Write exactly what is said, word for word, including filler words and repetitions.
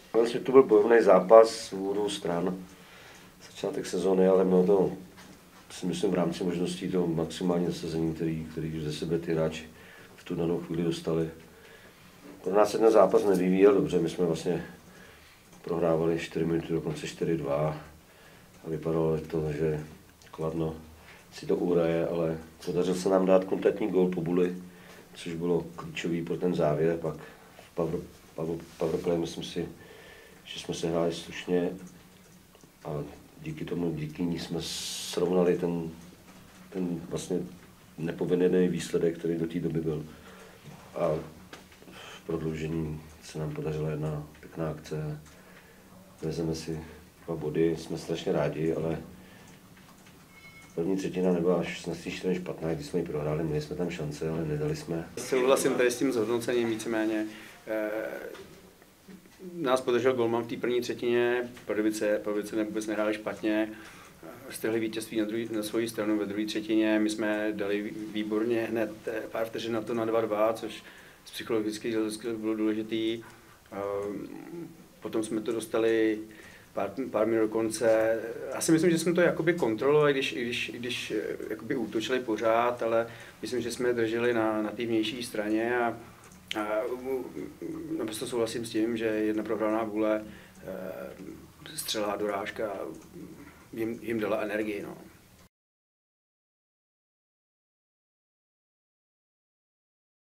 Vlastně to byl bojovný zápas z obou stran. Začátek sezóny, ale mělo to, si myslím, v rámci možností to maximální nasazení, který, který ze sebe ty hráči v tu danou chvíli dostali. Pro nás se ten zápas nevyvíjel dobře, my jsme vlastně prohrávali čtyři minuty, dokonce čtyři dva a vypadalo to, že Kladno si to uraje, ale podařilo se nám dát kontaktní gól po Buli, což bylo klíčový pro ten závěr. Pak v power, power, powerplay myslím si, že jsme se hráli slušně a díky tomu, díky ní jsme srovnali ten, ten vlastně nepovedený výsledek, který do té doby byl. A v prodloužení se nám podařila jedna pěkná akce. Vezeme si dva body, jsme strašně rádi, ale první třetina nebyla až šestnáct čtyři špatná, když jsme ji prohráli, měli jsme tam šance, ale nedali jsme. Souhlasím tady s tím zhodnocením víceméně. E, nás podržel golman v té první třetině, Pardubice, Pardubice vůbec nehráli špatně, strhli vítězství na, druhý, na svoji stranu ve druhé třetině, my jsme dali výborně hned pár vteřin na to na dva dva, což z psychologických hlediska bylo důležitý. E, potom jsme to dostali Pár, pár minut do konce. Já si myslím, že jsme to jakoby kontrolovali, když, když, když jakoby útočili pořád, ale myslím, že jsme drželi na, na té vnější straně a, a naprosto souhlasím s tím, že jedna prohraná vůle, střelá dorážka jim, jim dala energii. No.